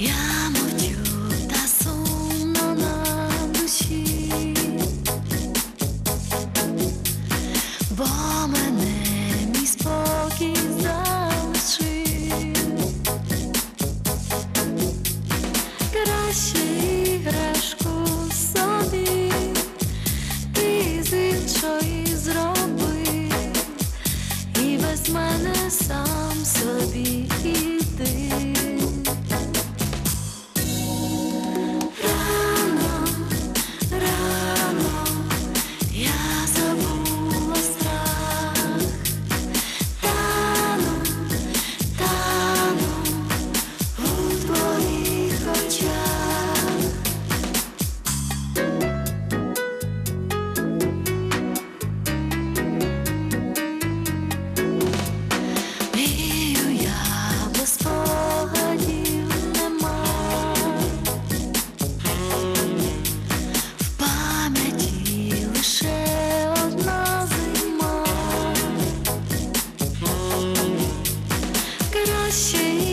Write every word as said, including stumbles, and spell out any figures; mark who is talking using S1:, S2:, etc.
S1: Я мовчу, та сумно на душі, бо мене мій спокій залишив. Краще іграшку собі ти з іншої зробив, і без мене сам собі іди. Рано, рано я забула страх, тану, тану у твоїх очах. Мрію я без спогадів нема, в пам'яті лише одна зима. Краще